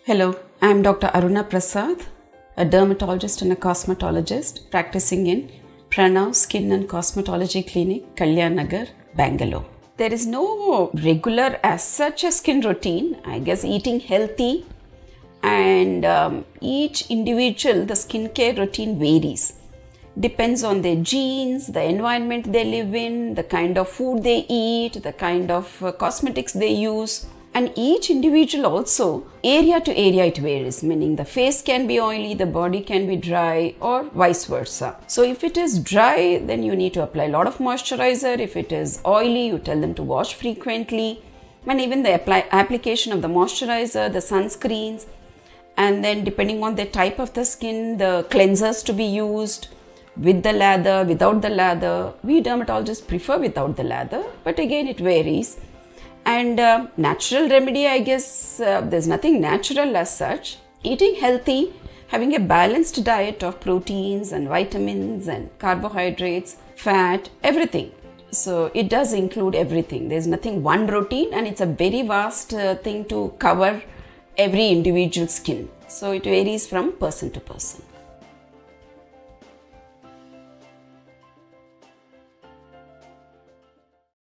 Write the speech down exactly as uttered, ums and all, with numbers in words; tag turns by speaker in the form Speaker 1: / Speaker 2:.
Speaker 1: Hello, I am Doctor Aruna Prasad, a dermatologist and a cosmetologist practicing in Pranav Skin and Cosmetology Clinic, Kalyan Nagar, Bangalore. There is no regular as such a skin routine. I guess eating healthy and um, each individual, the skincare routine varies. Depends on their genes, the environment they live in, the kind of food they eat, the kind of uh, cosmetics they use. And each individual also, area to area it varies, meaning the face can be oily, the body can be dry, or vice versa. So if it is dry, then you need to apply a lot of moisturizer. If it is oily, you tell them to wash frequently. And even the apply, application of the moisturizer, the sunscreens, and then depending on the type of the skin, the cleansers to be used, with the lather, without the lather. We dermatologists prefer without the lather, but again it varies. And uh, natural remedy, I guess uh, there's nothing natural as such. Eating healthy, having a balanced diet of proteins and vitamins and carbohydrates, fat, everything. So it does include everything. There's nothing one routine, and it's a very vast uh, thing to cover every individual skin. So it varies from person to person.